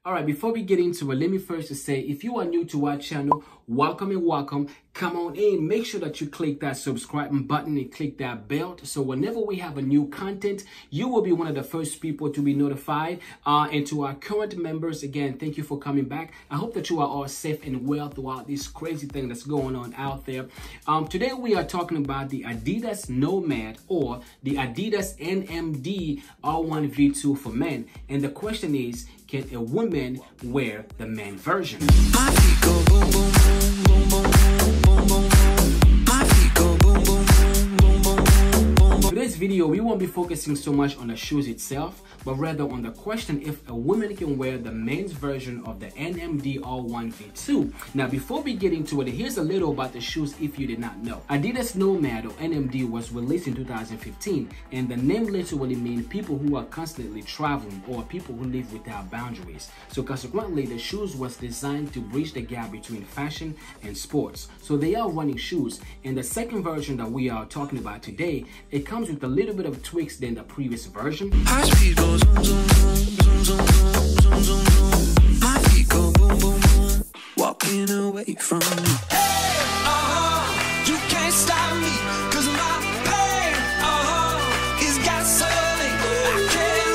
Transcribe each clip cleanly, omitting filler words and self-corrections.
All right, before we get into it, let me first just say, if you are new to our channel, welcome and welcome. Come on in. Make sure that you click that subscribe button and click that bell. So whenever we have a new content, you will be one of the first people to be notified. And to our current members, again, thank you for coming back. I hope that you are all safe and well throughout this crazy thing that's going on out there. Today we are talking about the Adidas Nomad or the Adidas NMD R1V2 for men. And the question is, can a woman wear the men version? My feet go boom, boom, boom, boom, boom, boom, boom, boom. My feet go boom, boom, boom, boom, boom, boom, boom. Today's video, we won't be focusing so much on the shoes itself, but rather on the question if a woman can wear the men's version of the NMD R1V2. Now, before we get into it, here's a little about the shoes if you did not know. Adidas Nomad or NMD was released in 2015, and the name literally means people who are constantly traveling or people who live without boundaries. So consequently, the shoes was designed to bridge the gap between fashion and sports. So they are running shoes, and the second version that we are talking about today, it comes with a little bit of tweaks than the previous version. High speed go zoom, zoom, zoom, zoom, zoom, zoom, zoom, zoom. My feet go boom, boom, boom. Walking away from you. Hey, you can't stop me, 'cause my pain, is gasoline. I can't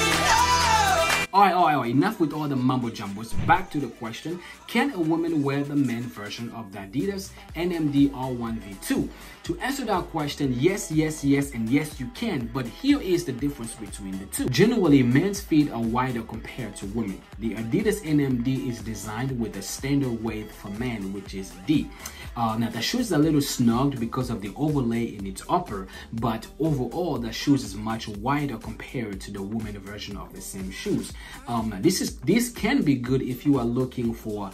wait, All right, enough with all the mumbo jumbos. Back to the question, can a woman wear the men version of the Adidas NMD R1V2? To answer that question, yes, and yes, you can, but here is the difference between the two. Generally, men's feet are wider compared to women. The Adidas NMD is designed with a standard width for men, which is D. Now, the shoe is a little snugged because of the overlay in its upper, but overall, the shoes is much wider compared to the women version of the same shoes. This can be good if you are looking for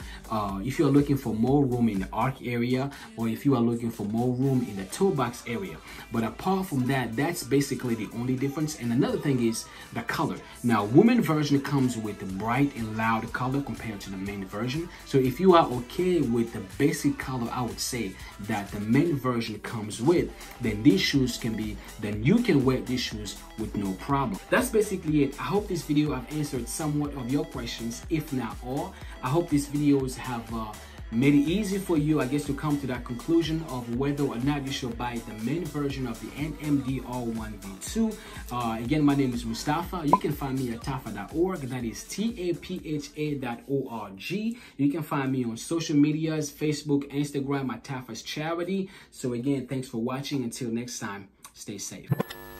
more room in the arch area, or if you are looking for more room in the toe box area. But apart from that, that's basically the only difference. And another thing is the color. Now, women version comes with the bright and loud color compared to the men version. So if you are okay with the basic color, I would say that the men version comes with, then you can wear these shoes with no problem. That's basically it. I hope this video have answered somewhat of your questions, if not all. I hope these videos have made it easy for you, I guess, to come to that conclusion of whether or not you should buy the men version of the NMD R1V2. Again, my name is Mustafa. You can find me at tafa.org. That is TAPHA.org. You can find me on social medias, Facebook, Instagram at Tafa's Charity. So again, thanks for watching. Until next time, stay safe.